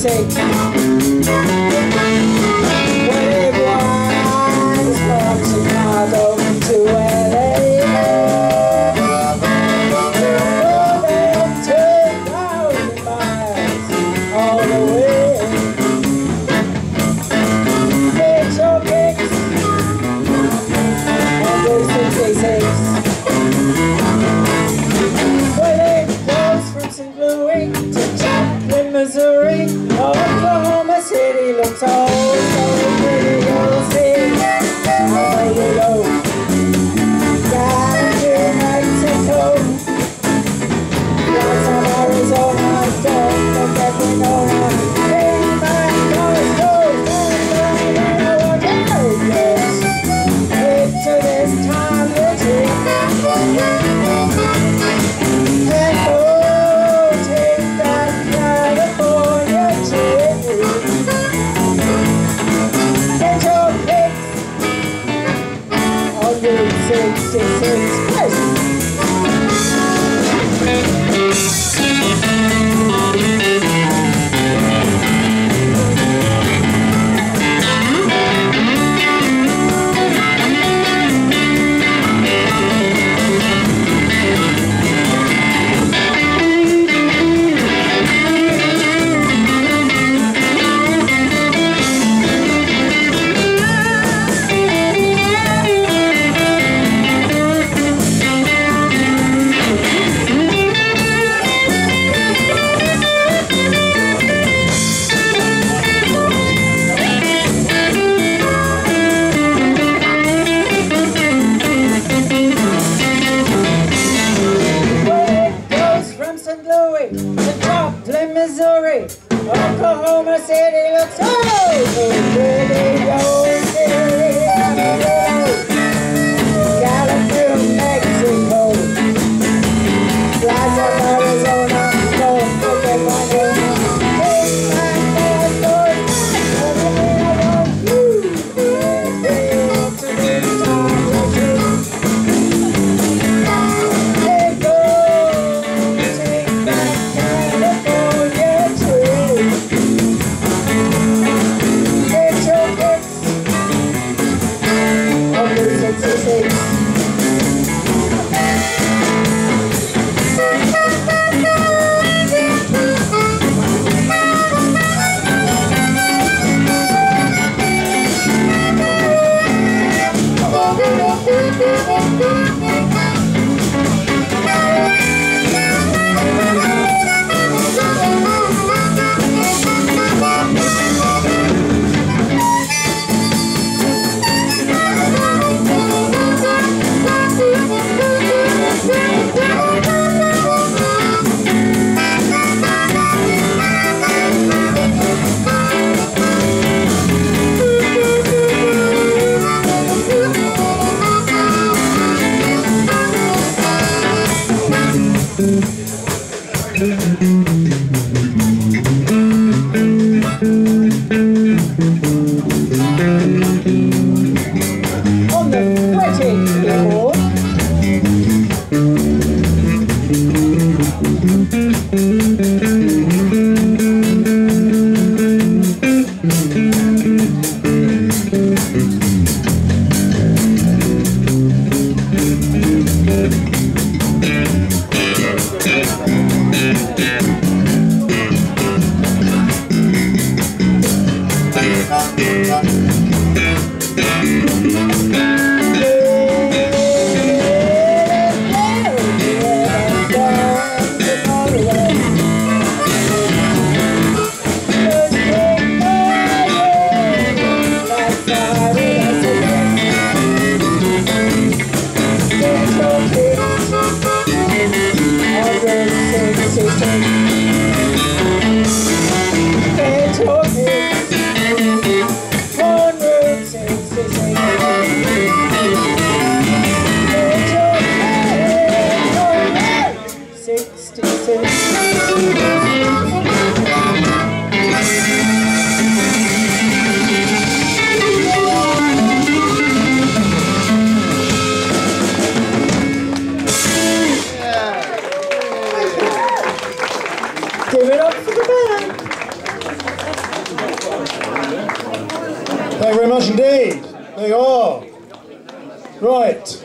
66. When it was from Chicago to LA, 2,000 miles all the way. Get your kicks on Route 66. When it goes from St. Louis to Joplin, Missouri, Oklahoma City looks so pretty. You'll see how you go. Down to Mexico, down to Arizona, don't forget we know how. In my cars goes yes. Wait till this time to take. And go take that California trip. Get your kicks on Route 66. To Joplin, Missouri, Oklahoma City looks so pretty. You'll see Gallup, New Mexico, flies up Arizona, don't forget my name. Take my passport, everything I want you. To this time, on the British board. Give it up for the band. much indeed. There you are. Right.